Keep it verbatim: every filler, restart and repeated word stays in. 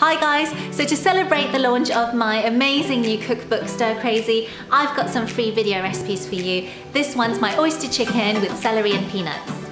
Hi guys, so to celebrate the launch of my amazing new cookbook Stircrazy, I've got some free video recipes for you. This one's my oyster chicken with celery and peanuts.